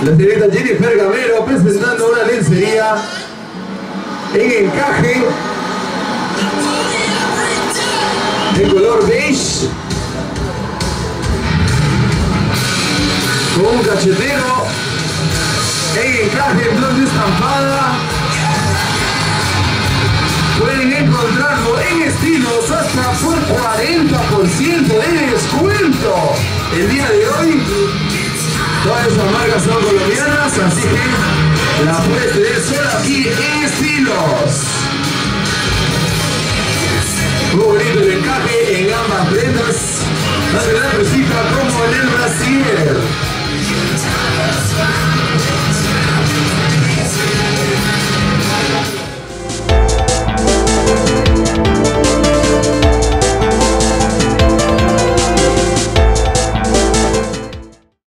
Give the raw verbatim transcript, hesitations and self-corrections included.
La señorita Jennifer Gamero presentando una lencería en encaje de color beige con un cachetero en encaje en blonde estampada. Pueden encontrarlo en estilos hasta por cuarenta por ciento de descuento el día de hoy. Todas esas marcas son colombianas, así que la puedes tener solo aquí en estilos. Muy bonito el encaje.